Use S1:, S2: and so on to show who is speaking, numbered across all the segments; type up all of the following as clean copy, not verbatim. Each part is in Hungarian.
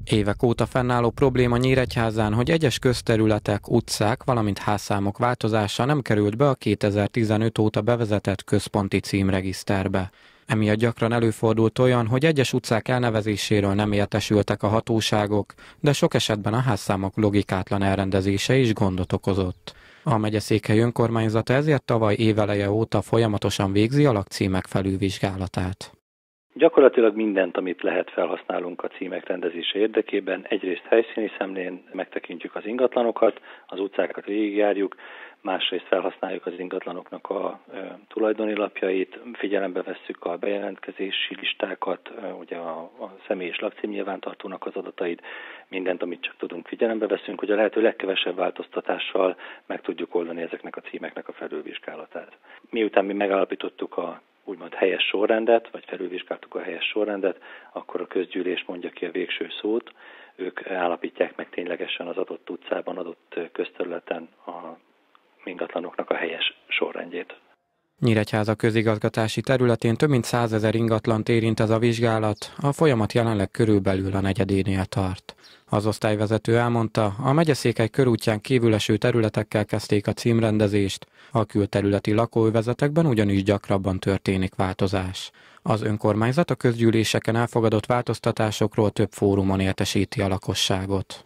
S1: Évek óta fennálló probléma Nyíregyházán, hogy egyes közterületek, utcák, valamint házszámok változása nem került be a 2015 óta bevezetett központi címregiszterbe. Emiatt gyakran előfordult olyan, hogy egyes utcák elnevezéséről nem értesültek a hatóságok, de sok esetben a házszámok logikátlan elrendezése is gondot okozott. A megyeszékhely önkormányzata ezért tavaly éveleje óta folyamatosan végzi a lakcímek felülvizsgálatát.
S2: Gyakorlatilag mindent, amit lehet, felhasználunk a címek rendezése érdekében. Egyrészt helyszíni szemlén megtekintjük az ingatlanokat, az utcákat végigjárjuk, másrészt felhasználjuk az ingatlanoknak a tulajdoni lapjait, figyelembe vesszük a bejelentkezési listákat, ugye a személy és lakcím nyilvántartónak az adatait, mindent, amit csak tudunk, figyelembe veszünk, hogy a lehető legkevesebb változtatással meg tudjuk oldani ezeknek a címeknek a felülvizsgálatát. Miután mi megállapítottuk a úgymond helyes sorrendet, vagy felülvizsgáltuk a helyes sorrendet, akkor a közgyűlés mondja ki a végső szót, ők állapítják meg ténylegesen az adott utcában, adott közterületen a ingatlanoknak a helyes sorrendjét.
S1: Nyíregyháza közigazgatási területén több mint 100 000 ingatlant érint ez a vizsgálat, a folyamat jelenleg körülbelül a negyedénél tart. Az osztályvezető elmondta, a megyeszékhely körútján kívül eső területekkel kezdték a címrendezést, a külterületi lakóövezetekben ugyanis gyakrabban történik változás. Az önkormányzat a közgyűléseken elfogadott változtatásokról több fórumon értesíti a lakosságot.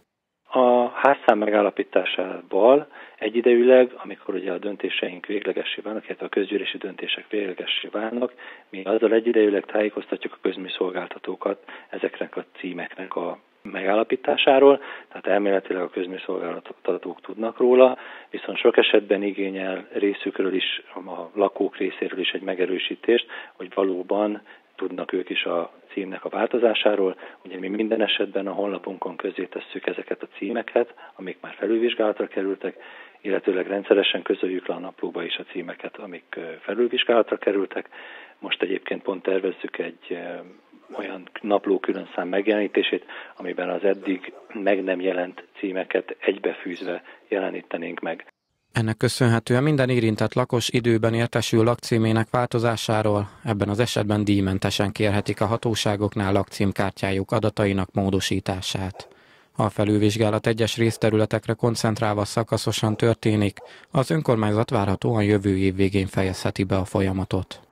S2: A házszám megállapításával egyidejűleg, amikor ugye a döntéseink véglegessé válnak, illetve a közgyűlési döntések véglegessé válnak, mi azzal egyidejűleg tájékoztatjuk a közműszolgáltatókat ezeknek a címeknek a megállapításáról, tehát elméletileg a közműszolgáltatók tudnak róla, viszont sok esetben igényel részükről is, a lakók részéről is egy megerősítést, hogy valóban tudnak ők is a címnek a változásáról. Ugye mi minden esetben a honlapunkon közzétesszük ezeket a címeket, amik már felülvizsgálatra kerültek, illetőleg rendszeresen közöljük le a naplóba is a címeket, amik felülvizsgálatra kerültek. Most egyébként pont tervezzük egy olyan napló külön szám megjelenítését, amiben az eddig meg nem jelent címeket egybefűzve jelenítenénk meg.
S1: Ennek köszönhetően minden érintett lakos időben értesül lakcímének változásáról, ebben az esetben díjmentesen kérhetik a hatóságoknál lakcímkártyájuk adatainak módosítását. A felülvizsgálat egyes részterületekre koncentrálva szakaszosan történik, az önkormányzat várhatóan jövő év végén fejezheti be a folyamatot.